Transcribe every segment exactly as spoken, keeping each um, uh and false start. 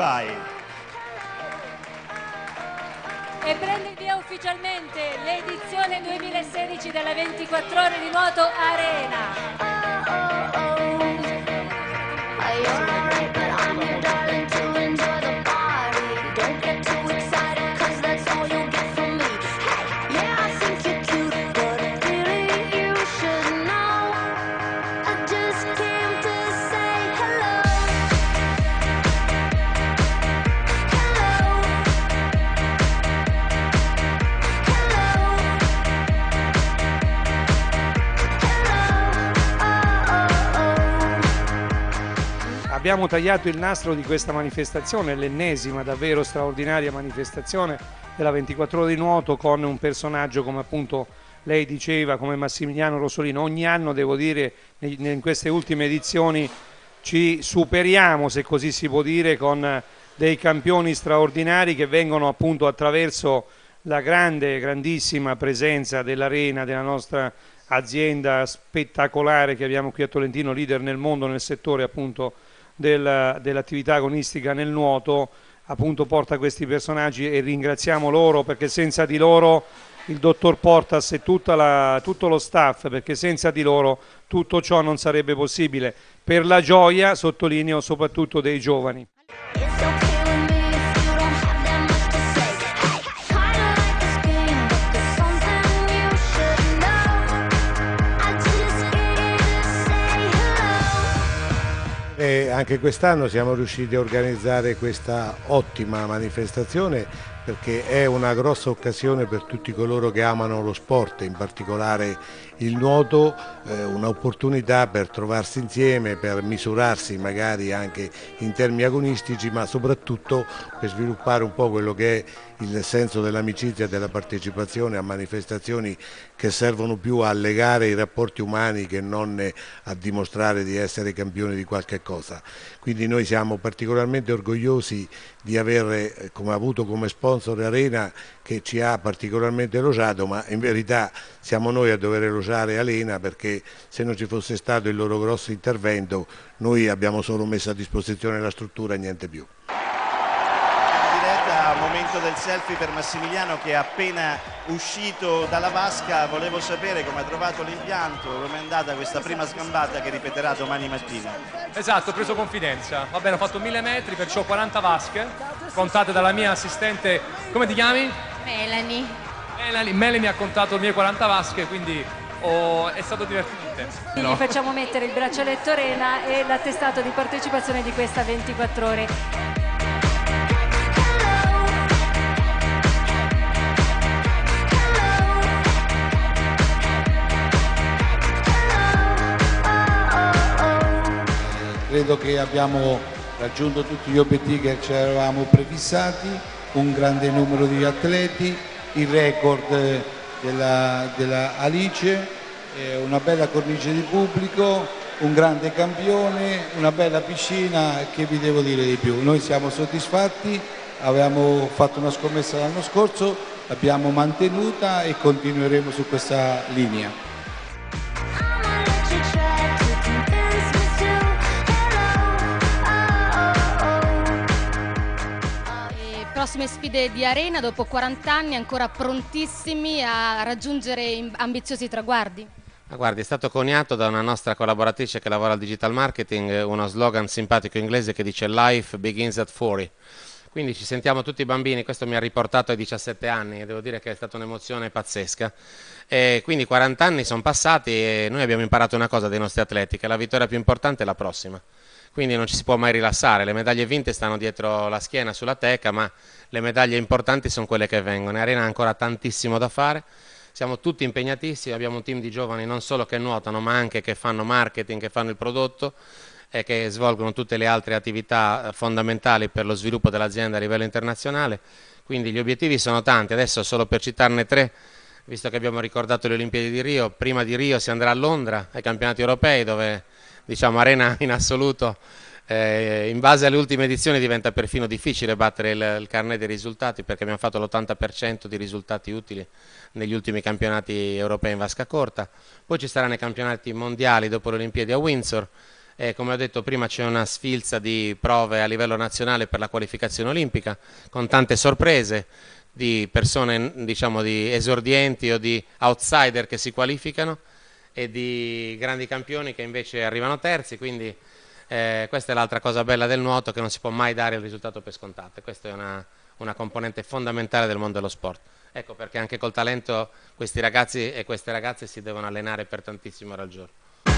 vai. E prende il via ufficialmente l'edizione duemilasedici della ventiquattro ore di nuoto Arena. Abbiamo tagliato il nastro di questa manifestazione, l'ennesima davvero straordinaria manifestazione della ventiquattro ore di nuoto con un personaggio come appunto lei diceva, come Massimiliano Rosolino. Ogni anno, devo dire, in queste ultime edizioni ci superiamo, se così si può dire, con dei campioni straordinari che vengono appunto attraverso la grande, grandissima presenza dell'Arena, della nostra azienda spettacolare che abbiamo qui a Tolentino, leader nel mondo nel settore appunto del, dell'attività agonistica nel nuoto, appunto porta questi personaggi e ringraziamo loro, perché senza di loro il dottor Portas e tutta la, tutto lo staff, perché senza di loro tutto ciò non sarebbe possibile, per la gioia, sottolineo, soprattutto dei giovani. E anche quest'anno siamo riusciti a organizzare questa ottima manifestazione, perché è una grossa occasione per tutti coloro che amano lo sport, in particolare il nuoto, eh, un'opportunità per trovarsi insieme, per misurarsi magari anche in termini agonistici, ma soprattutto per sviluppare un po' quello che è il senso dell'amicizia e della partecipazione a manifestazioni che servono più a legare i rapporti umani che non a dimostrare di essere campioni di qualche cosa. Quindi noi siamo particolarmente orgogliosi di aver come, avuto come sponsor Arena, che ci ha particolarmente elogiato, ma in verità siamo noi a dover elogiare Arena, perché se non ci fosse stato il loro grosso intervento noi abbiamo solo messo a disposizione la struttura e niente più. Momento del selfie per Massimiliano, che è appena uscito dalla vasca. Volevo sapere come ha trovato l'impianto, come è andata questa prima sgambata che ripeterà domani mattina. Esatto, ho preso confidenza. Va bene, ho fatto mille metri, perciò quaranta vasche contate dalla mia assistente. Come ti chiami? Melanie. Melanie, Melanie mi ha contato le mie quaranta vasche, quindi oh, è stato divertente. Quindi no. Gli facciamo mettere il braccialetto Arena e l'attestato di partecipazione di questa ventiquattro ore. Credo che abbiamo raggiunto tutti gli obiettivi che ci eravamo prefissati, un grande numero di atleti, il record della, della Alice, eh, una bella cornice di pubblico, un grande campione, una bella piscina, che vi devo dire di più. Noi siamo soddisfatti, avevamo fatto una scommessa l'anno scorso, l'abbiamo mantenuta e continueremo su questa linea. Prossime sfide di Arena, dopo quaranta anni ancora prontissimi a raggiungere ambiziosi traguardi? Ma guardi, è stato coniato da una nostra collaboratrice che lavora al digital marketing uno slogan simpatico inglese che dice "Life begins at forty". Quindi ci sentiamo tutti bambini, questo mi ha riportato ai diciassette anni e devo dire che è stata un'emozione pazzesca. E quindi quaranta anni sono passati e noi abbiamo imparato una cosa dai nostri atleti, che la vittoria più importante è la prossima. Quindi non ci si può mai rilassare, le medaglie vinte stanno dietro la schiena, sulla teca, ma le medaglie importanti sono quelle che vengono. In Arena ha ancora tantissimo da fare, siamo tutti impegnatissimi, abbiamo un team di giovani non solo che nuotano, ma anche che fanno marketing, che fanno il prodotto e che svolgono tutte le altre attività fondamentali per lo sviluppo dell'azienda a livello internazionale. Quindi gli obiettivi sono tanti, adesso solo per citarne tre, visto che abbiamo ricordato le Olimpiadi di Rio, prima di Rio si andrà a Londra ai campionati europei, dove diciamo Arena in assoluto, eh, in base alle ultime edizioni diventa perfino difficile battere il, il carnet dei risultati, perché abbiamo fatto l'ottanta per cento di risultati utili negli ultimi campionati europei in vasca corta. Poi ci saranno i campionati mondiali dopo le Olimpiadi a Windsor E come ho detto prima c'è una sfilza di prove a livello nazionale per la qualificazione olimpica, con tante sorprese di persone, diciamo, di esordienti o di outsider che si qualificano e di grandi campioni che invece arrivano terzi, quindi eh, questa è l'altra cosa bella del nuoto, che non si può mai dare il risultato per scontato, e questa è una, una componente fondamentale del mondo dello sport. Ecco perché anche col talento questi ragazzi e queste ragazze si devono allenare per tantissime ore al giorno.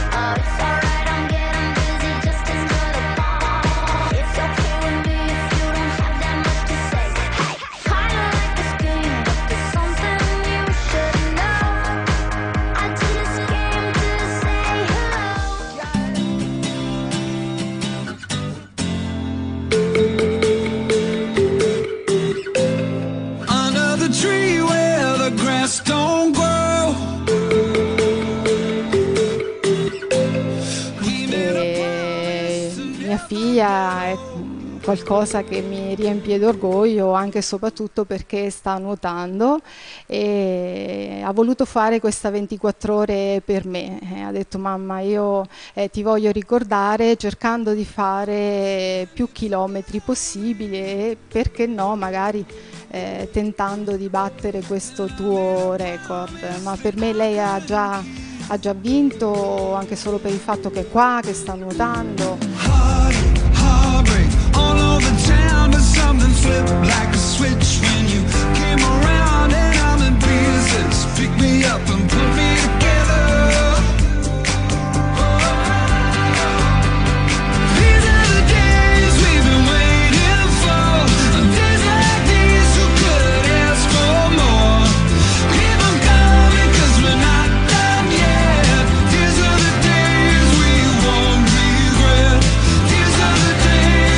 Figlia è qualcosa che mi riempie d'orgoglio, anche e soprattutto perché sta nuotando e ha voluto fare questa ventiquattro ore per me. Ha detto: mamma, io eh, ti voglio ricordare cercando di fare più chilometri possibili e perché no magari eh, tentando di battere questo tuo record. Ma per me lei ha già, ha già vinto, anche solo per il fatto che è qua, che sta nuotando. All over town, but something flipped like a switch when you came around, and I'm in pieces. Pick me up and put me together. These are the days we've been waiting for. Days like these, who could ask for more? Keep them coming, 'cause we're not done yet. These are the days we won't regret. These are the days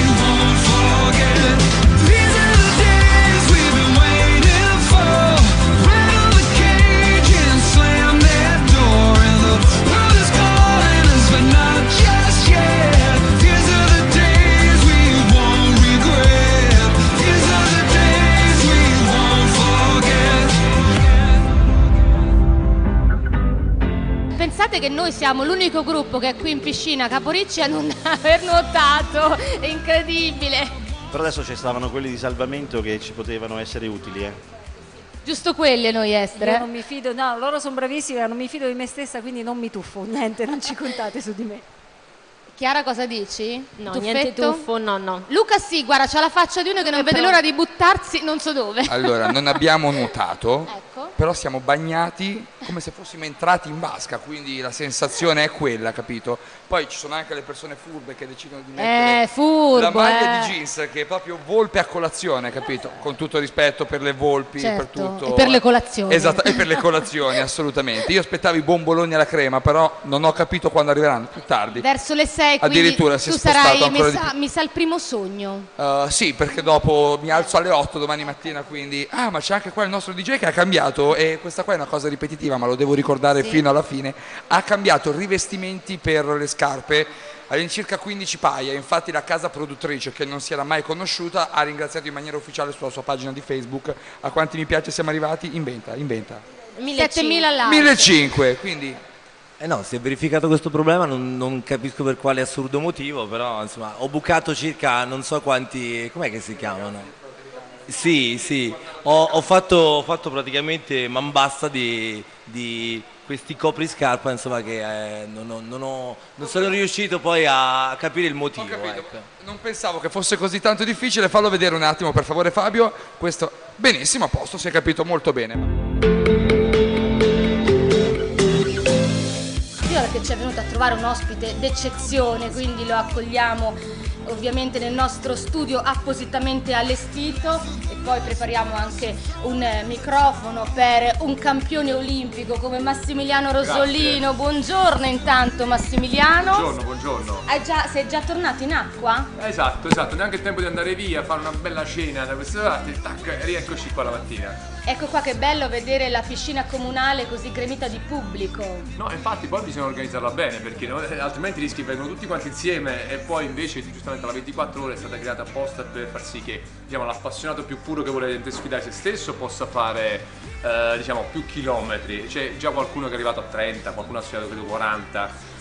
Pensate che noi siamo l'unico gruppo che è qui in piscina Caporicci a non aver nuotato, è incredibile. Però adesso ci stavano quelli di salvamento che ci potevano essere utili, eh. Giusto quelli noi essere. Io non mi fido, no, loro sono bravissimi, ma non mi fido di me stessa, quindi non mi tuffo, niente, non ci contate su di me. Chiara, cosa dici? No, Tuffetto? niente tuffo, no, no. Luca sì, guarda, c'ha la faccia di uno che non Eh, vede però- l'ora di buttarsi non so dove. Allora, non abbiamo nuotato, Ecco. però siamo bagnati come se fossimo entrati in vasca, quindi la sensazione è quella, capito? Poi ci sono anche le persone furbe che decidono di mettere Eh, furbo, la maglia eh. di jeans, che è proprio volpe a colazione, capito? Con tutto rispetto per le volpi, Certo, per tutto. e per le colazioni. Esatto, e per le colazioni, assolutamente. Io aspettavo i bomboloni alla crema, però non ho capito quando arriveranno, più tardi. Verso le sei, quindi Addirittura si è tu spostato sarai, ancora mi di sa, più. mi sa il primo sogno. Uh, sì, perché dopo mi alzo alle otto domani mattina, quindi ah, ma c'è anche qua il nostro D J che ha cambiato, e questa qua è una cosa ripetitiva, ma lo devo ricordare Sì. fino alla fine. Ha cambiato rivestimenti per le scarpe all'incirca quindici paia. Infatti la casa produttrice, che non si era mai conosciuta, ha ringraziato in maniera ufficiale sulla sua pagina di Facebook. A quanti mi piace siamo arrivati? Inventa, inventa. settemila like. millecinquecento, quindi Eh no, si è verificato questo problema, non, non capisco per quale assurdo motivo, però insomma ho bucato circa non so quanti, com'è che si chiamano? Sì, sì, ho, ho, fatto, ho fatto praticamente man bassa di, di questi copriscarpa, insomma, che eh, non, ho- non ho- non sono riuscito poi a capire il motivo. Ecco. non pensavo che fosse così tanto difficile. Fallo vedere un attimo, per favore, Fabio. Questo, benissimo, a posto, si è capito molto bene. Perché ci è venuto a trovare un ospite d'eccezione, quindi lo accogliamo ovviamente nel nostro studio appositamente allestito, e poi prepariamo anche un eh, microfono per un campione olimpico come Massimiliano Rosolino. Grazie. Buongiorno intanto Massimiliano. Buongiorno, buongiorno. Hai già, sei già tornato in acqua? Esatto, esatto, neanche il tempo di andare via, fare una bella cena da queste parti, tac, e rieccoci qua la mattina. Ecco qua che bello vedere la piscina comunale così gremita di pubblico. No, infatti poi bisogna organizzarla bene, perché no- altrimenti rischi che vengono tutti quanti insieme, e poi invece giustamente la ventiquattro ore è stata creata apposta per far sì che, diciamo, l'appassionato più puro che vuole sfidare se stesso possa fare eh, diciamo più chilometri. C'è già qualcuno che è arrivato a trenta, qualcuno ha sfidato credo quaranta.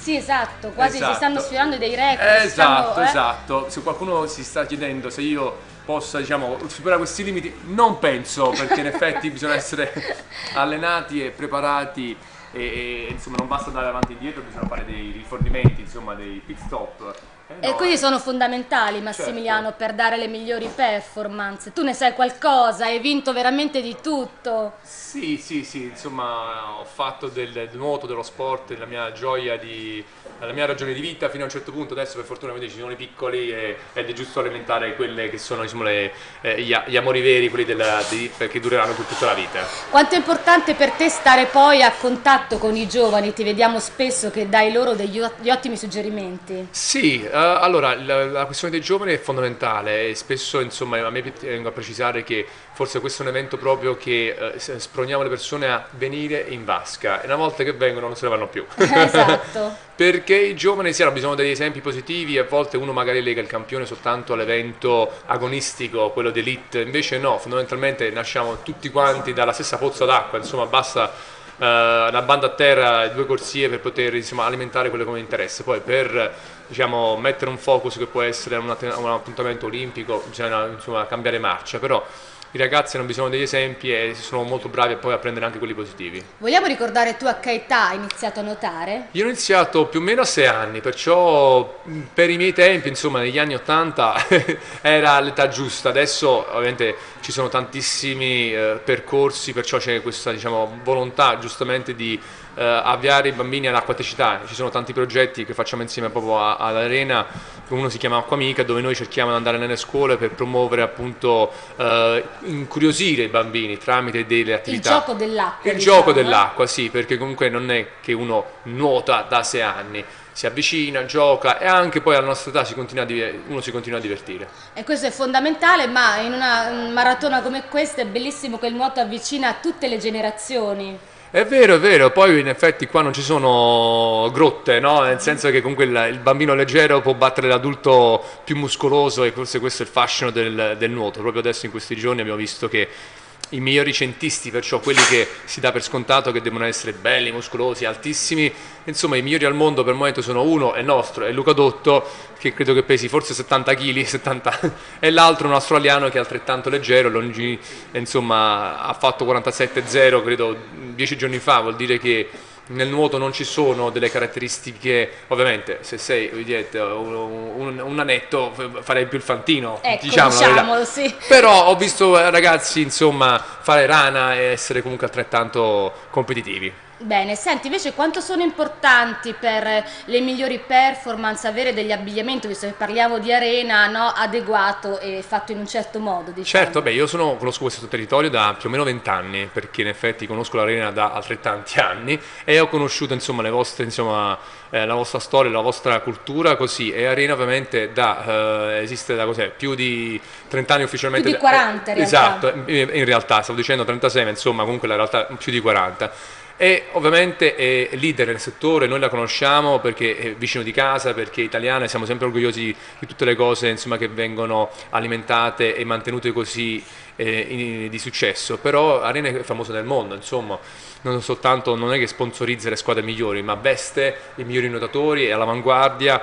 Sì, esatto, quasi Esatto. si stanno sfiorando dei record. si Esatto, stanno, eh. esatto. Se qualcuno si sta chiedendo se io possa, diciamo, superare questi limiti, non penso, perché in effetti bisogna essere allenati e preparati e, e insomma non basta andare avanti e indietro, bisogna fare dei rifornimenti, insomma dei pit stop. Eh, E no, quindi eh. sono fondamentali, Massimiliano, Certo. per dare le migliori performance. Tu ne sai qualcosa, hai vinto veramente di tutto. Sì, sì, sì, insomma ho fatto del, del nuoto, dello sport, la mia gioia di, la mia ragione di vita fino a un certo punto. Adesso per fortuna ci sono i piccoli e, ed è giusto alimentare quelle che sono, diciamo, le, eh, gli, gli amori veri, quelli della, di, che dureranno per tutta la vita. Quanto è importante per te stare poi a contatto con i giovani? Ti vediamo spesso che dai loro degli ot- gli ottimi suggerimenti. Sì, eh, allora la, la questione dei giovani è fondamentale e spesso, insomma, a me tengo a precisare che forse questo è un evento proprio che eh, s- sproniamo le persone a venire in vasca e una volta che vengono non se ne vanno più. Esatto. Perché i giovani sì, hanno bisogno degli esempi positivi, a volte uno magari lega il campione soltanto all'evento agonistico, quello d'elite, invece no, fondamentalmente nasciamo tutti quanti dalla stessa pozza d'acqua, insomma basta eh, una banda a terra e due corsie per poter, insomma, alimentare quello che mi interessa. Poi per, diciamo, mettere un focus che può essere un, att- un appuntamento olimpico bisogna, insomma, cambiare marcia, però i ragazzi hanno bisogno degli esempi e sono molto bravi poi a prendere anche quelli positivi. Vogliamo ricordare tu a che età hai iniziato a nuotare? Io ho iniziato più o meno a sei anni, perciò mh, per i miei tempi, insomma, negli anni ottanta era l'età giusta. Adesso ovviamente ci sono tantissimi eh, percorsi, perciò c'è questa, diciamo, volontà giustamente di eh, avviare i bambini all'acquaticità. Ci sono tanti progetti che facciamo insieme proprio a- all'Arena, uno si chiama Acqua Amica, dove noi cerchiamo di andare nelle scuole per promuovere, appunto, eh, incuriosire i bambini tramite delle Il attività. gioco dell'acqua. Il diciamo, gioco eh? dell'acqua, sì, perché comunque non è che uno nuota da sei anni, si avvicina, gioca e anche poi alla nostra età si continua a div- uno si continua a divertire. E questo è fondamentale, ma in una maratona come questa è bellissimo che il nuoto avvicina tutte le generazioni. È vero, è vero, poi in effetti qua non ci sono grotte, no? Nel senso che comunque il, il bambino leggero può battere l'adulto più muscoloso e forse questo è il fascino del, del nuoto. Proprio adesso in questi giorni abbiamo visto che i migliori centisti, perciò quelli che si dà per scontato che devono essere belli, muscolosi, altissimi, insomma i migliori al mondo per il momento sono uno, è nostro, è Luca Dotto, che credo che pesi forse settanta chili, settanta, e l'altro un australiano che è altrettanto leggero, longi, insomma ha fatto quarantasette zero credo dieci giorni fa, vuol dire che nel nuoto non ci sono delle caratteristiche, ovviamente se sei vedete, un, un, un anetto farei più il fantino, Ecco, diciamo la verità. diciamolo, sì. Però ho visto ragazzi, insomma, fare rana e essere comunque altrettanto competitivi. Bene, senti, invece quanto sono importanti per le migliori performance avere degli abbigliamenti, visto che parliamo di arena, no, adeguato e fatto in un certo modo, diciamo. Certo, beh, io sono, conosco questo territorio da più o meno vent'anni, perché in effetti conosco l'arena da altrettanti anni e ho conosciuto, insomma, le vostre, insomma, eh, la vostra storia, la vostra cultura, così, e arena ovviamente da, eh, esiste da cos'è, più di trenta anni ufficialmente. Più di quaranta in realtà. Esatto, in, in realtà, stavo dicendo trentasei, ma insomma comunque la realtà più di quaranta. E ovviamente è leader nel settore, noi la conosciamo perché è vicino di casa, perché è italiana e siamo sempre orgogliosi di tutte le cose, insomma, che vengono alimentate e mantenute così eh, in- di successo. Però Arena è famosa nel mondo, insomma, non soltanto, non è che sponsorizza le squadre migliori, ma veste i migliori nuotatori, è all'avanguardia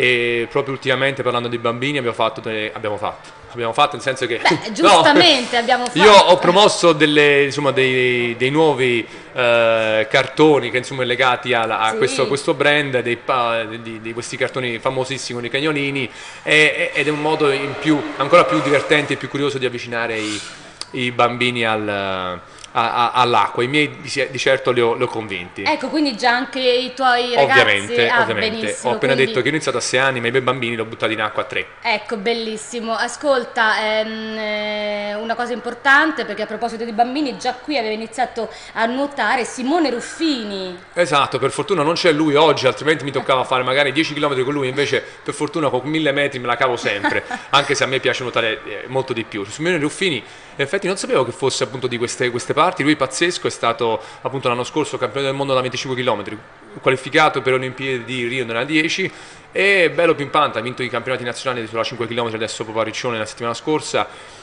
e proprio ultimamente, parlando di bambini, abbiamo fatto, delle- abbiamo fatto, abbiamo fatto nel senso che Beh, giustamente abbiamo fatto. io ho promosso delle, insomma, dei, dei nuovi eh, cartoni che, insomma, legati alla- a Sì. questo, questo brand, dei, pa- di, di questi cartoni famosissimi con i cagnolini, e- ed è un modo in più, ancora più divertente e più curioso di avvicinare i, i bambini al, a- a- all'acqua. I miei di, di certo li ho, li ho convinti. Ecco, quindi già anche i tuoi ragazzi. Ovviamente, Ah, ovviamente. benissimo, Ho appena quindi- detto che ho iniziato a sei anni, ma i miei bambini li ho buttati in acqua a tre. Ecco, bellissimo. Ascolta, ehm, eh, una cosa importante, perché a proposito di bambini, già qui aveva iniziato a nuotare Simone Ruffini. Esatto, per fortuna non c'è lui oggi, altrimenti mi toccava fare magari dieci chilometri con lui, invece per fortuna con mille metri me la cavo sempre, anche se a me piace nuotare eh, molto di più. Simone Ruffini, in effetti non sapevo che fosse appunto di queste, queste parti, lui pazzesco, è stato appunto l'anno scorso campione del mondo da venticinque chilometri, qualificato per le Olimpiadi di Rio nella dieci, e bello pimpante, ha vinto i campionati nazionali sulla cinque chilometri adesso proprio a Riccione la settimana scorsa,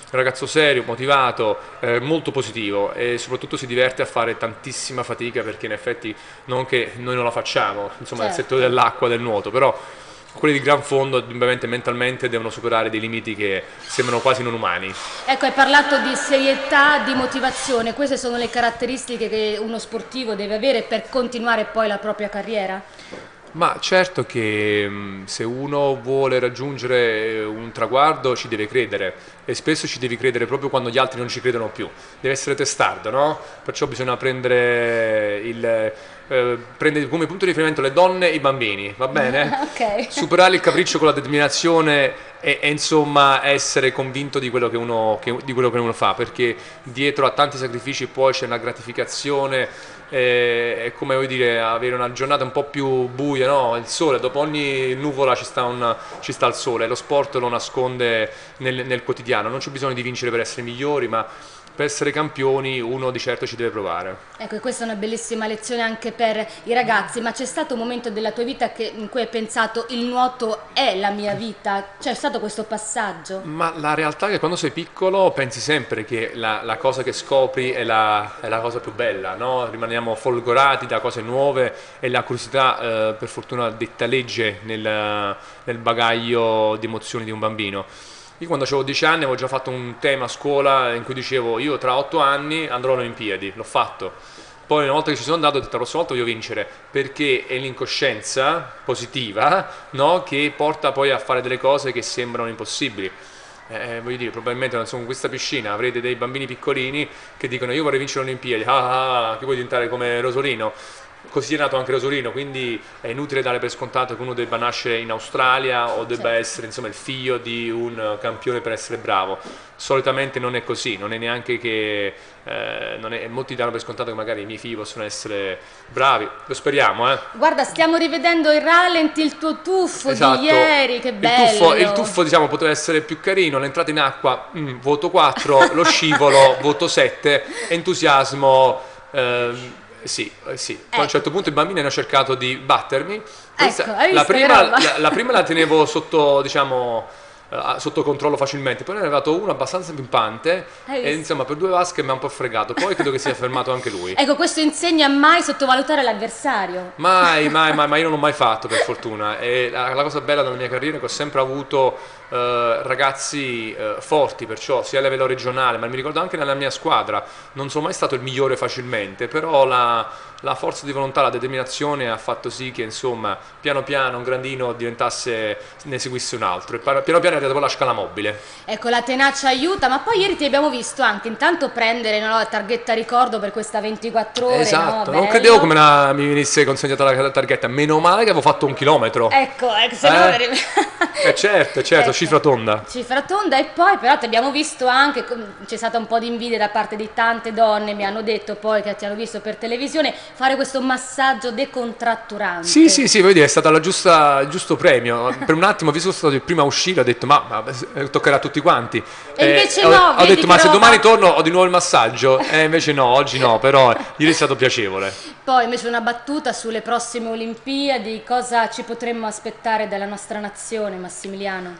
ragazzo serio, motivato, eh, molto positivo e soprattutto si diverte a fare tantissima fatica, perché in effetti non che noi non la facciamo, insomma, nel Certo. settore dell'acqua, del nuoto, però quelli di gran fondo ovviamente mentalmente devono superare dei limiti che sembrano quasi non umani. Ecco, hai parlato di serietà, di motivazione, queste sono le caratteristiche che uno sportivo deve avere per continuare poi la propria carriera? Ma certo che mh, se uno vuole raggiungere un traguardo ci deve credere, e spesso ci devi credere proprio quando gli altri non ci credono più. Deve essere testardo, no? Perciò bisogna prendere, il, eh, prendere come punto di riferimento le donne e i bambini, va bene? Ok. Superare il capriccio con la determinazione e, e insomma essere convinto di quello che uno, che- di quello che uno fa, perché dietro a tanti sacrifici poi c'è una gratificazione. eh, È come vuoi dire, avere una giornata un po' più buia, no? Il sole, dopo ogni nuvola ci sta, un, ci sta il sole, lo sport lo nasconde nel, nel quotidiano. Non c'è bisogno di vincere per essere migliori, ma per essere campioni uno di certo ci deve provare. Ecco, e questa è una bellissima lezione anche per i ragazzi, ma c'è stato un momento della tua vita che- in cui hai pensato il nuoto è la mia vita? C'è stato questo passaggio? Ma la realtà è che quando sei piccolo pensi sempre che la, la cosa che scopri è la, è la cosa più bella, no? Rimaniamo folgorati da cose nuove e la curiosità, eh, per fortuna, detta legge nel, nel bagaglio di emozioni di un bambino. Io quando avevo dieci anni avevo già fatto un tema a scuola in cui dicevo io tra otto anni andrò alle Olimpiadi, l'ho fatto. Poi una volta che ci sono andato ho detto la prossima volta voglio vincere, perché è l'incoscienza positiva, no? Che porta poi a fare delle cose che sembrano impossibili. Eh, voglio dire, probabilmente insomma, in questa piscina avrete dei bambini piccolini che dicono io vorrei vincere le Olimpiadi, ah, ah, ah, che vuoi diventare come Rosolino. Così è nato anche Rosolino, quindi è inutile dare per scontato che uno debba nascere in Australia o debba essere insomma, il figlio di un campione per essere bravo. Solitamente non è così, non è neanche che eh, non è, molti danno per scontato che magari i miei figli possono essere bravi, lo speriamo, eh. Guarda, stiamo rivedendo il rallenti, il tuo tuffo Esatto. di ieri, che Il bello! tuffo, il tuffo diciamo poteva essere più carino, l'entrata in acqua mm, voto quattro, lo scivolo voto sette, entusiasmo ehm, sì, eh, sì. Poi a un Ecco. certo punto i bambini hanno cercato di battermi. Questa- Ecco, hai la, visto che prima, roba? la, la prima la tenevo sotto, diciamo, eh, sotto controllo facilmente, poi ne è arrivato uno abbastanza pimpante Hai e visto? insomma per due vasche mi ha un po' fregato, poi credo che sia fermato anche lui. Ecco, questo insegna a mai sottovalutare l'avversario. Mai, mai, mai, ma io non l'ho mai fatto per fortuna. E la, la cosa bella della mia carriera è che ho sempre avuto eh, ragazzi eh, forti, perciò sia a livello regionale, ma mi ricordo anche nella mia squadra. Non sono mai stato il migliore facilmente, però la, la forza di volontà, la determinazione ha fatto sì che insomma piano piano un grandino diventasse, ne seguisse un altro. E piano piano è arrivata poi la scala mobile. Ecco, la tenacia aiuta, ma poi ieri ti abbiamo visto anche intanto prendere, no, la targhetta ricordo per questa ventiquattro ore, Esatto, no? non Bello. credevo come la- mi venisse consegnata la targhetta, meno male che avevo fatto un chilometro. Ecco, ecco, se no... Eh? Eh certo, certo, Ecco. cifra tonda. Cifra tonda, e poi però ti abbiamo visto anche, com- c'è stata un po' di invidia da parte di tante donne, mi hanno detto poi che ti hanno visto per televisione, fare questo massaggio decontratturante. Sì, sì, sì, voglio dire, è stato la giusta, il giusto premio. Per un attimo, visto che sono stato il primo a uscire, ho detto ma, ma, eh, toccherà a tutti quanti. E invece ho, no, ho vedi detto che ma se roba. domani torno ho di nuovo il massaggio. E invece no, oggi no, però ieri è stato piacevole. Poi invece una battuta sulle prossime Olimpiadi, cosa ci potremmo aspettare dalla nostra nazione, Massimiliano?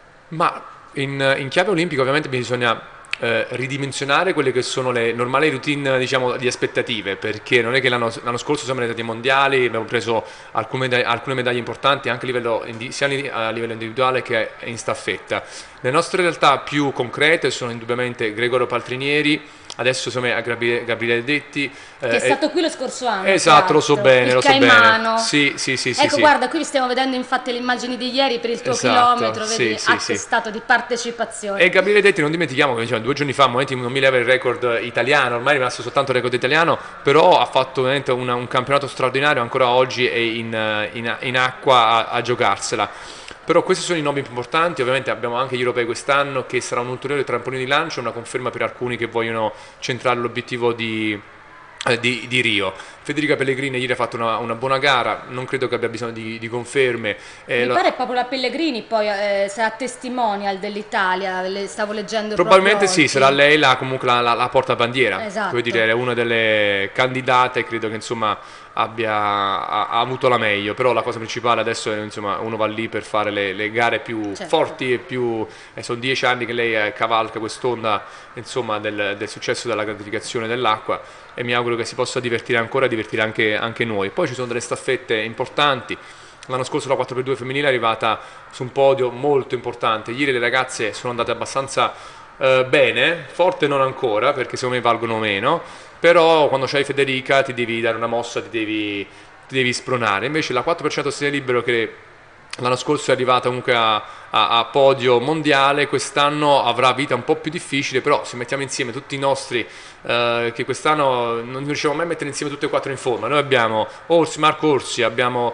Ma in, in chiave olimpica ovviamente bisogna eh, ridimensionare quelle che sono le normali routine, diciamo, di aspettative, perché non è che l'anno, l'anno scorso siamo andati ai mondiali, abbiamo preso alcune medaglie, alcune medaglie importanti anche a livello, indi- sia a livello individuale che in staffetta. Le nostre realtà più concrete sono indubbiamente Gregorio Paltrinieri, adesso siamo a Gabriele, Gabriele Detti. Che è eh, stato qui lo scorso anno. Esatto, lo so tra l'altro. bene, Il lo so Caimano. bene. Sì, sì, sì, sì, Ecco, sì. guarda, qui stiamo vedendo infatti le immagini di ieri per il tuo Esatto, chilometro, sì, vedi, sì, attestato di partecipazione. E Gabriele Detti, non dimentichiamo che diciamo, due giorni fa Momenti non mi leva il record italiano, ormai è rimasto soltanto il record italiano, però ha fatto veramente una- un campionato straordinario, ancora oggi è in, in- in acqua a, a giocarsela. Però questi sono i nomi più importanti, ovviamente abbiamo anche gli europei quest'anno che sarà un ulteriore trampolino di lancio, una conferma per alcuni che vogliono centrare l'obiettivo di, eh, di, di Rio. Federica Pellegrini ieri ha fatto una, una buona gara, non credo che abbia bisogno di, di conferme. Eh, Mi lo- pare proprio la Pellegrini poi eh, sarà testimonial dell'Italia, le stavo leggendo Probabilmente proprio sì, oggi. sarà lei la, comunque la, la, la portabandiera. Esatto. Vuol dire, è una delle candidate, credo che insomma abbia ha, ha avuto la meglio, però la cosa principale adesso è, insomma, uno va lì per fare le, le gare più Certo. forti e più, eh, sono dieci anni che lei eh, cavalca quest'onda, insomma, del, del successo della gratificazione dell'acqua, e mi auguro che si possa divertire ancora e divertire anche, anche noi. Poi ci sono delle staffette importanti. L'anno scorso la quattro per due femminile è arrivata su un podio molto importante, ieri le ragazze sono andate abbastanza eh, bene, forte non ancora perché secondo me valgono meno, però quando c'hai Federica ti devi dare una mossa, ti devi, ti devi spronare. Invece la quattro per cento stile libero, che l'anno scorso è arrivata comunque a, a, a podio mondiale, quest'anno avrà vita un po' più difficile, però se mettiamo insieme tutti i nostri eh, che quest'anno non riusciamo mai a mettere insieme tutti e quattro in forma. Noi abbiamo Orsi, Marco Orsi, abbiamo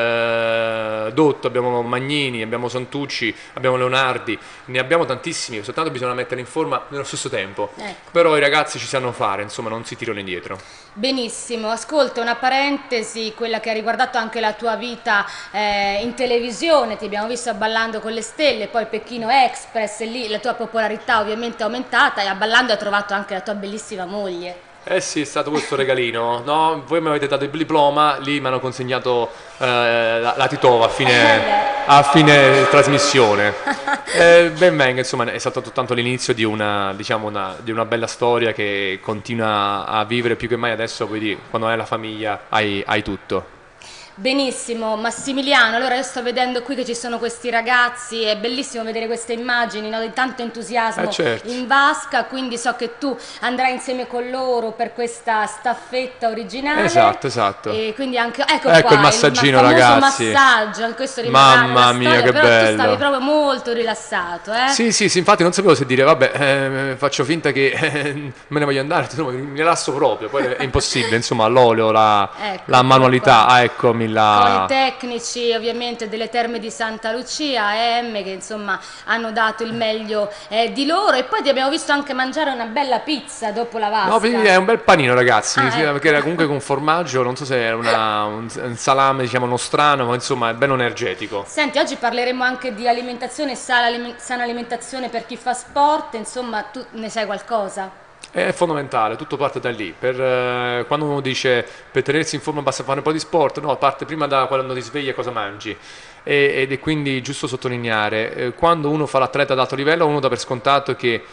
eh, Dotto, abbiamo Magnini, abbiamo Santucci, abbiamo Leonardi, ne abbiamo tantissimi, soltanto bisogna metterli in forma nello stesso tempo. Ecco. Però i ragazzi ci sanno fare, insomma, non si tirano indietro. Benissimo, ascolta, una parentesi, quella che ha riguardato anche la tua vita eh, in televisione, ti abbiamo visto ballando con le stelle, poi Pechino Express, e lì la tua popolarità ovviamente è aumentata, e a ballando hai trovato anche la tua bellissima moglie. Eh sì, è stato questo regalino, no? Voi mi avete dato il diploma, lì mi hanno consegnato eh, la, la Titova a fine, a fine trasmissione. Eh, ben venga, insomma, è stato soltanto l'inizio di una, diciamo una, di una bella storia che continua a vivere più che mai adesso, quindi quando hai la famiglia hai, hai tutto. Benissimo, Massimiliano, allora io sto vedendo qui che ci sono questi ragazzi, è bellissimo vedere queste immagini, no, di tanto entusiasmo Eh, certo. in vasca, quindi so che tu andrai insieme con loro per questa staffetta originale. Esatto, esatto. E quindi anche, ecco, Ecco qua, il massaggino, famoso ragazzi. massaggio, questo rimarrà Mamma nella mia, storia, che però bello. tu stavi proprio molto rilassato, eh? Sì, sì, sì, infatti non sapevo se dire, vabbè, eh, faccio finta che eh, me ne voglio andare, insomma, mi rilasso proprio, poi è impossibile, insomma, l'olio, la, Ecco, la manualità, ah, eccomi la... Con i tecnici ovviamente delle Terme di Santa Lucia, A M, che insomma hanno dato il meglio eh, di loro, e poi ti abbiamo visto anche mangiare una bella pizza dopo la vasca. No, quindi è un bel panino, ragazzi, Ah, sì, ecco. perché era comunque con formaggio, non so se era una- un, un salame, diciamo, nostrano, ma insomma è bello energetico. Senti, oggi parleremo anche di alimentazione, sana, alime- sana alimentazione per chi fa sport, insomma tu ne sai qualcosa? È fondamentale, tutto parte da lì. Per, eh, quando uno dice per tenersi in forma basta fare un po' di sport, no, parte prima da quando ti svegli e cosa mangi. E, ed è quindi giusto sottolineare, eh, quando uno fa l'atleta ad alto livello, uno dà per scontato che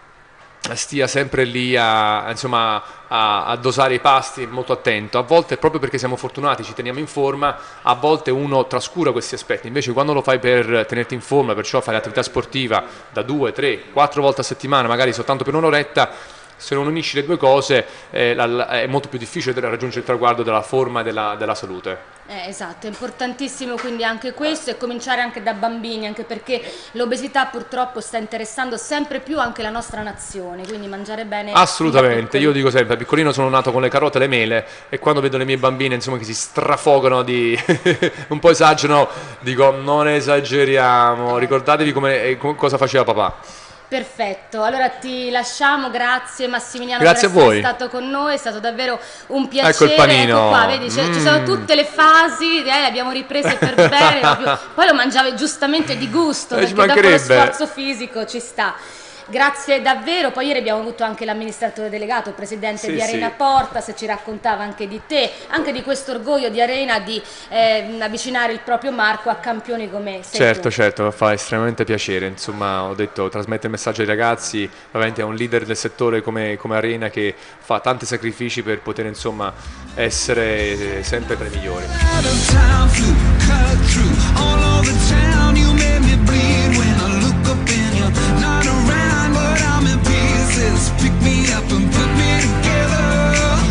stia sempre lì a, insomma, a, a dosare i pasti, molto attento. A volte, proprio perché siamo fortunati, ci teniamo in forma, a volte uno trascura questi aspetti. Invece quando lo fai per tenerti in forma, perciò fai l'attività sportiva da due, tre, quattro volte a settimana, magari soltanto per un'oretta, se non unisci le due cose eh, la, la, è molto più difficile raggiungere il traguardo della forma e della, della salute. Eh, esatto, è importantissimo quindi anche questo, e cominciare anche da bambini, anche perché l'obesità purtroppo sta interessando sempre più anche la nostra nazione, quindi mangiare bene. Assolutamente, io dico sempre, piccolino sono nato con le carote e le mele, e quando vedo le mie bambine, insomma, che si strafogano di un po' esagerano, dico non esageriamo, ricordatevi come, eh, co- cosa faceva papà. Perfetto, allora ti lasciamo, grazie Massimiliano Grazie per a essere voi. stato con noi, è stato davvero un piacere. Ecco il panino. Ecco qua, vedi, c'è- ci Mm. sono tutte le fasi, eh, le abbiamo riprese per bene, proprio- poi lo mangiavi giustamente di gusto, Eh, ci perché dopo lo mancherebbe. sforzo fisico ci sta. Grazie davvero, poi ieri abbiamo avuto anche l'amministratore delegato, il presidente Sì, di Arena sì. Portas, ci raccontava anche di te, anche di questo orgoglio di Arena di eh, avvicinare il proprio Marco a campioni come sei Certo, tu. certo, fa estremamente piacere, insomma, ho detto, trasmette il messaggio ai ragazzi, ovviamente è un leader del settore come, come Arena, che fa tanti sacrifici per poter, insomma, essere eh, sempre tra i migliori. Time flew, cut through all over town. You made me bleed when I look up and you're not around, but I'm in pieces. Pick me up and put me together.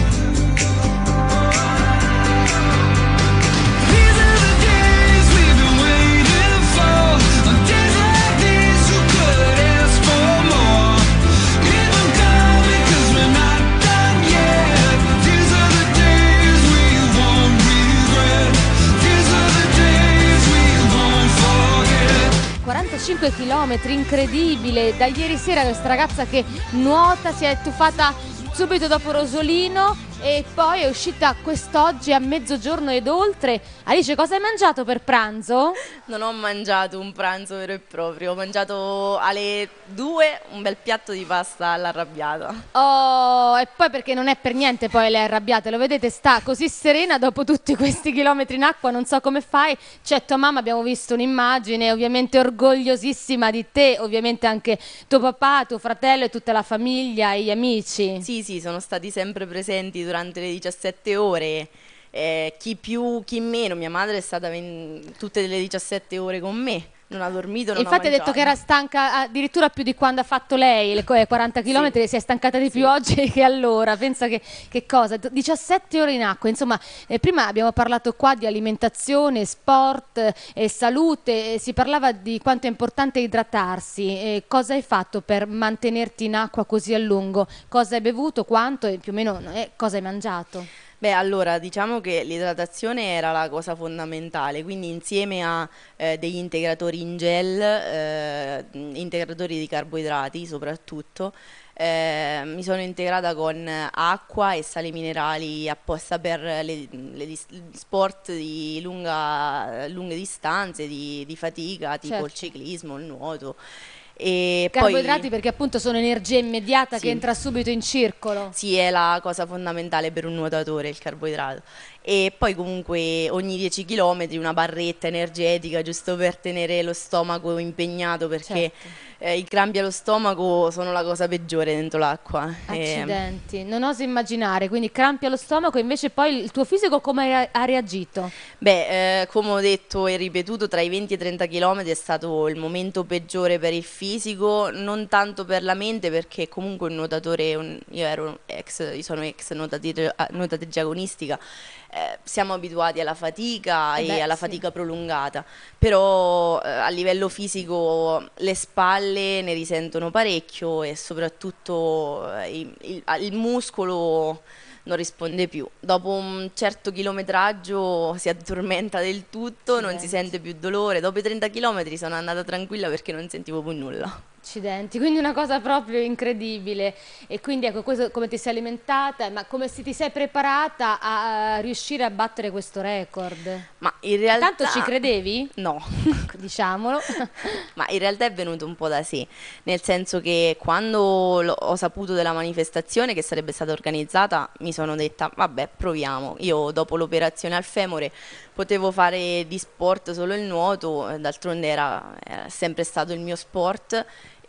These are the days we've been waiting for. On days like these, who could ask for more? Keep 'em coming 'cause we're not done yet. These are the days we won't regret. These are the days we won't forget. quarantacinque chilometri, incredibile, da ieri sera questa ragazza che nuota si è tuffata subito dopo Rosolino e poi è uscita quest'oggi a mezzogiorno ed oltre. Alice, cosa hai mangiato per pranzo? Non ho mangiato un pranzo vero e proprio, ho mangiato alle due un bel piatto di pasta all'arrabbiata. Oh, e poi perché non è per niente poi le arrabbiate, lo vedete, sta così serena dopo tutti questi chilometri in acqua, non so come fai. C'è tua mamma, abbiamo visto un'immagine, ovviamente orgogliosissima di te, ovviamente anche tuo papà, tuo fratello e tutta la famiglia e gli amici. Sì, sì, sono stati sempre presenti durante le diciassette ore. Eh, chi più, chi meno. Mia madre è stata ven- tutte le diciassette ore con me, non ha dormito, non Infatti ha ha detto mangiato. che era stanca addirittura più di quando ha fatto lei, le co- quaranta chilometri, si è stancata di più oggi che allora, pensa che, che cosa, diciassette ore in acqua, insomma, eh, prima abbiamo parlato qua di alimentazione, sport e eh, salute, eh, si parlava di quanto è importante idratarsi, eh, cosa hai fatto per mantenerti in acqua così a lungo, cosa hai bevuto, quanto e più o meno eh, cosa hai mangiato? Beh, allora, diciamo che l'idratazione era la cosa fondamentale, quindi insieme a eh, degli integratori in gel, eh, integratori di carboidrati soprattutto, eh, mi sono integrata con acqua e sali minerali apposta per le, le dis- sport di lunga, lunghe distanze, di, di fatica, tipo Certo. il ciclismo, il nuoto. E Carboidrati poi, perché appunto sono energia immediata Sì. che entra subito in circolo. sì, è la cosa fondamentale per un nuotatore, il carboidrato. E poi comunque ogni dieci chilometri una barretta energetica giusto per tenere lo stomaco impegnato, perché eh, i crampi allo stomaco sono la cosa peggiore dentro l'acqua. E- Accidenti, non oso immaginare, quindi crampi allo stomaco, invece poi il tuo fisico come ha- ha reagito? Beh, eh, come ho detto e ripetuto, tra i venti e i trenta chilometri è stato il momento peggiore per il fisico, non tanto per la mente, perché comunque un nuotatore, un- io ero ex, io sono ex nuotatrice, ah, nuotatrice agonistica, eh, siamo abituati alla fatica Eh e beh, alla sì. fatica prolungata, però eh, a livello fisico le spalle ne risentono parecchio e soprattutto eh, il, il- il muscolo non risponde più. Dopo un certo chilometraggio si addormenta del tutto, non si sente più dolore. Dopo i trenta chilometri sono andata tranquilla perché non sentivo più nulla. Accidenti, quindi una cosa proprio incredibile. E quindi ecco, questo, come ti sei alimentata, ma come si- ti sei preparata a, a riuscire a battere questo record? Ma in realtà... Tanto ci credevi? No. Diciamolo. Ma in realtà è venuto un po' da sé, nel senso che quando lo- ho saputo della manifestazione che sarebbe stata organizzata, mi sono detta, vabbè, proviamo. Io dopo l'operazione al femore potevo fare di sport solo il nuoto, eh, d'altronde era, era sempre stato il mio sport,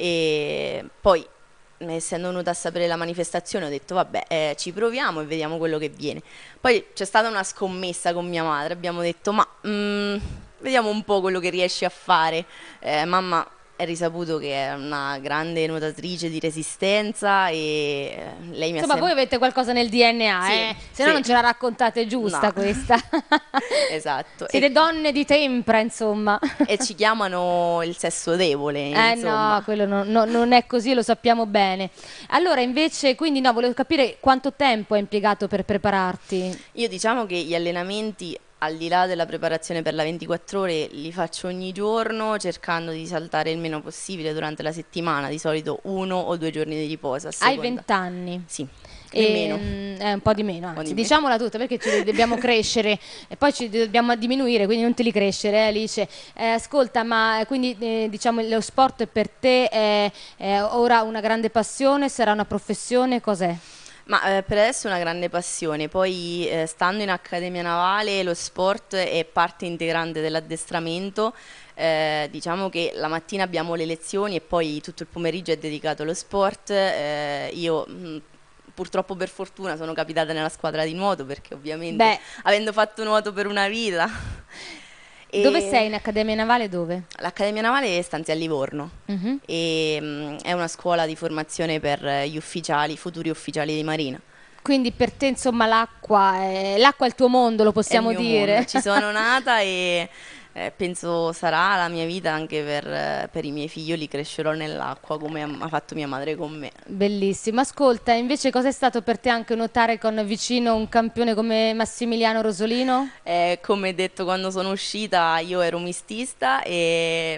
e poi essendo venuta a sapere la manifestazione ho detto vabbè, eh, ci proviamo e vediamo quello che viene. Poi c'è stata una scommessa con mia madre, abbiamo detto ma mm, vediamo un po' quello che riesci a fare. Eh, mamma è risaputo che è una grande nuotatrice di resistenza e eh, lei mi Insomma, ha voi sempre... avete qualcosa nel D N A, Sì, eh? Se no sì. non ce la raccontate giusta No. questa. Esatto. Siete E, donne di tempra, insomma. e ci chiamano il sesso debole, Eh insomma. no, quello no- no- non è così, lo sappiamo bene. Allora invece, quindi no, volevo capire quanto tempo hai impiegato per prepararti. Io diciamo che gli allenamenti, al di là della preparazione per la ventiquattro ore, li faccio ogni giorno cercando di saltare il meno possibile durante la settimana, di solito uno o due giorni di riposo. a Hai seconda. vent'anni. Sì, E, nemmeno. mm, eh, un po' di meno, anzi, di meno. diciamola tutta perché ci dobbiamo crescere e poi ci dobbiamo diminuire, quindi non te li crescere, eh, Alice. Eh, ascolta, ma eh, quindi eh, diciamo lo sport per te è, è ora una grande passione, sarà una professione, cos'è? Ma eh, per adesso è una grande passione, poi eh, stando in Accademia Navale lo sport è parte integrante dell'addestramento. Eh, diciamo che la mattina abbiamo le lezioni e poi tutto il pomeriggio è dedicato allo sport. Eh, io mh, purtroppo per fortuna sono capitata nella squadra di nuoto perché ovviamente Beh. avendo fatto nuoto per una vita. E Dove sei? In Accademia Navale dove? L'Accademia Navale stanzia a Livorno Mhm. e mh, è una scuola di formazione per eh, gli ufficiali, futuri ufficiali di Marina. Quindi per te insomma l'acqua è, l'acqua è il tuo mondo, lo possiamo È il mio dire? mondo. Ci sono nata e eh, penso sarà la mia vita anche per, eh, per i miei figlioli, crescerò nell'acqua come ha ha fatto mia madre con me. Bellissimo. Ascolta, invece cosa è stato per te anche nuotare con vicino un campione come Massimiliano Rosolino? Eh, come detto quando sono uscita io ero mistista e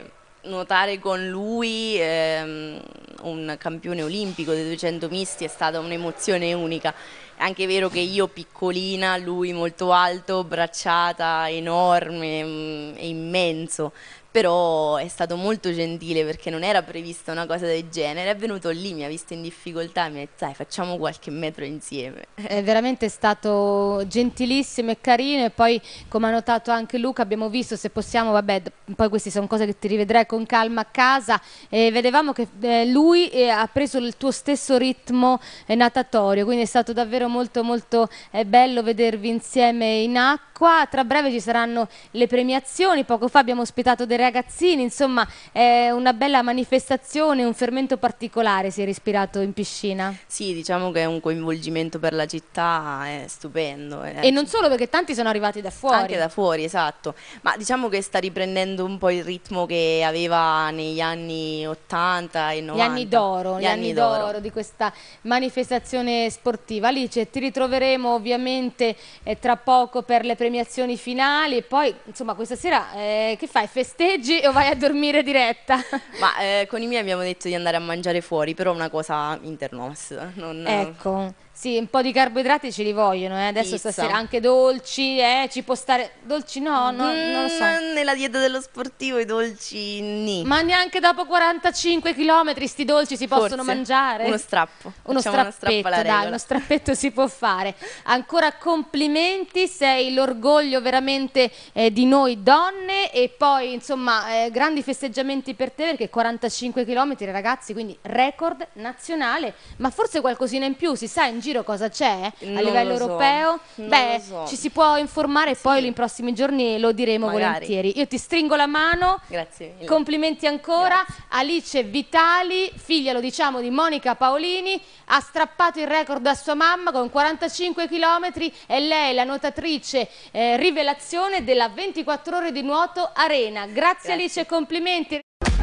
nuotare con lui, ehm, un campione olimpico dei duecento misti, è stata un'emozione unica. È anche vero che io piccolina, lui molto alto, bracciata, enorme, mm, e immenso, però è stato molto gentile perché non era prevista una cosa del genere, è venuto lì, mi ha visto in difficoltà e mi ha detto dai, facciamo qualche metro insieme. È veramente stato gentilissimo e carino, e poi come ha notato anche Luca abbiamo visto, se possiamo, vabbè, d- poi queste sono cose che ti rivedrai con calma a casa, e vedevamo che eh, lui eh, ha preso il tuo stesso ritmo eh, natatorio, quindi è stato davvero molto molto eh, bello vedervi insieme in acqua. Tra breve ci saranno le premiazioni, poco fa abbiamo ospitato dei ragazzini, insomma è una bella manifestazione, un fermento particolare si è respirato in piscina. Sì, diciamo che è un coinvolgimento per la città, è stupendo. eh. E non solo, perché tanti sono arrivati da fuori. Anche da fuori, esatto. Ma diciamo che sta riprendendo un po' il ritmo che aveva negli anni ottanta e novanta. Gli anni d'oro, gli anni d'oro di questa manifestazione sportiva. Alice, ti ritroveremo ovviamente eh, tra poco per le premiazioni finali, e poi insomma questa sera eh, che fai? Festeggi o vai a dormire diretta? Ma eh, con i miei abbiamo detto di andare a mangiare fuori, però una cosa internos. Non... Ecco, sì, un po' di carboidrati ce li vogliono, eh. Adesso Pizza. stasera anche dolci, eh, ci può stare... Dolci no, no, Mm, non lo so. Nella dieta dello sportivo i dolci nì. Ma neanche dopo quarantacinque chilometri sti dolci si possono Forse. mangiare? Uno strappo. Uno Facciamo uno strappetto, strappo alla dai, regola. uno strappetto si può fare. Ancora complimenti, sei l'orgoglio veramente eh, di noi donne, e poi insomma eh, grandi festeggiamenti per te, perché quarantacinque chilometri ragazzi, quindi record nazionale, ma forse qualcosina in più, si sa in giro cosa c'è a Non livello lo so, europeo? non Beh, lo so. ci si può informare e poi nei prossimi giorni lo diremo Magari. volentieri. Io ti stringo la mano. Grazie mille. Complimenti ancora. Alice Vitali, figlia, lo diciamo, di Monica Paolini, ha strappato il record a sua mamma con quarantacinque chilometri, e lei è la nuotatrice eh, rivelazione della ventiquattro ore di nuoto Arena. Grazie, Grazie. Alice, complimenti.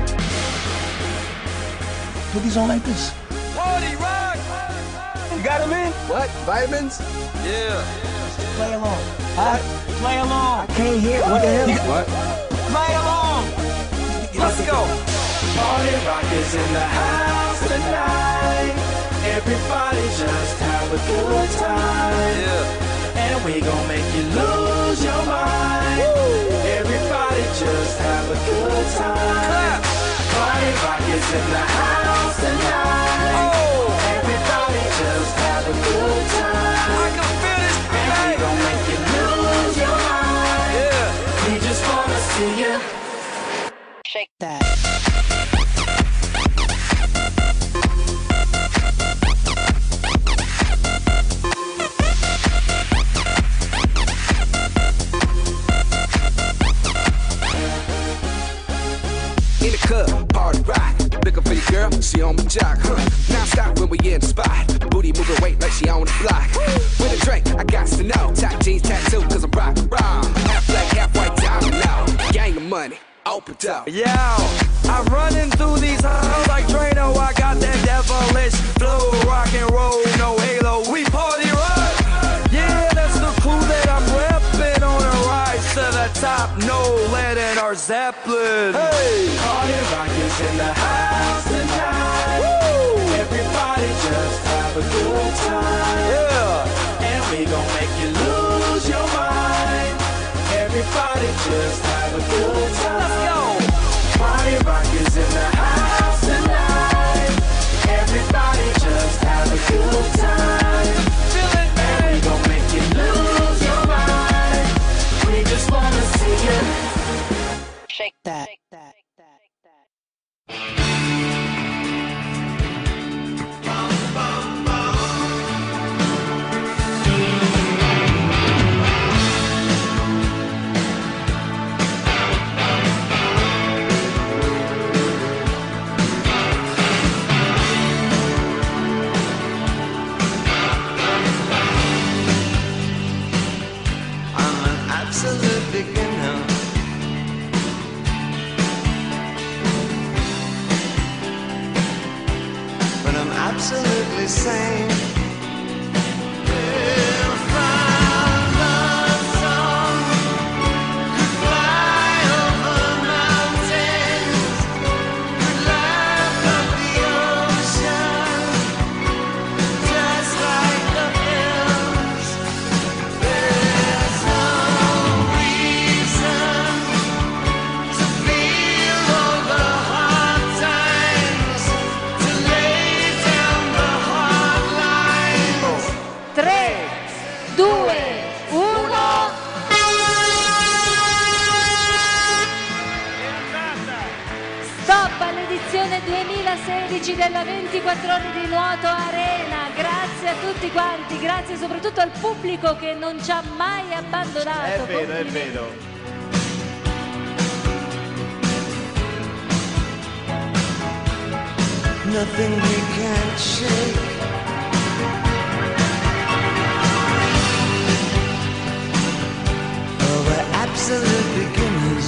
Put these on like this. Party rock! You got them in? What? Vitamins? Yeah. Play along. Huh? Play along. I can't hear. What the hell? What? Play along. Let's go. Party rock is in the house tonight. Everybody just have a good time. Yeah. And we gon' make you lose your mind. Everybody just have a good time. Clap. Party rock is in the house tonight. Oh. Everybody just have a good time. I can feel this And we tonight. gon' make you lose your mind. Yeah. We just wanna see you shake that. In the club, party rock. Looking for your girl, she on my jock. Huh. Now stop when we in the spot. Booty moving weight like she on the block. With a drink, I got to know. Top jeans tattoo, cause I'm rock, rock. Half black, half white, diamond now. Gang of money, open up. Yo, I'm running through these halls like Drano. I got that devilish flow, rock and roll, no halo. We party rock. Yeah, that's the clue that I'm repping on a rise to the top. No lead in our Zeppelin. Hey, Party rock is in the house tonight. Woo! Everybody just have a good time. yeah. And we gon' make you lose your mind. Everybody just have a good time. Let's go. Party rock is in the house tonight. Everybody just have a good time. Feel it, And we man. gon' make you lose your mind. We just wanna see you shake that. I'm an absolute beginner. But I'm absolutely sane. If I love song could fly over mountains, della ventiquattro ore di nuoto Arena. Grazie a tutti quanti, grazie soprattutto al pubblico che non ci ha mai abbandonato. È vero, è vero. Nothing we can't shake. Oh, we're absolute beginners.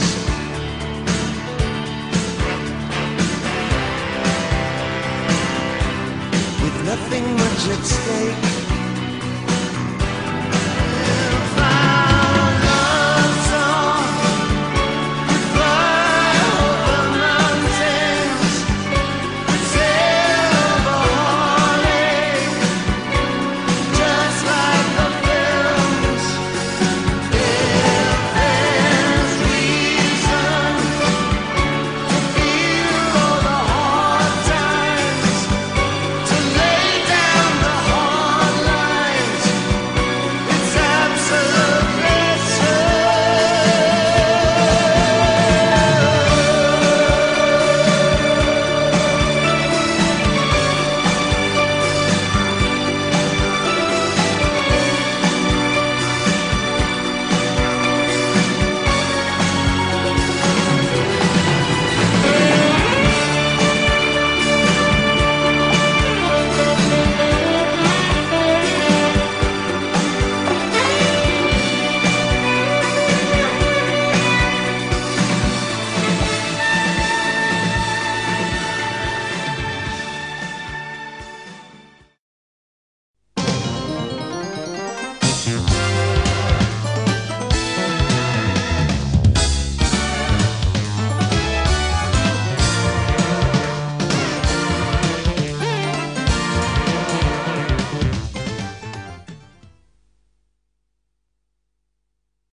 With nothing much at stake.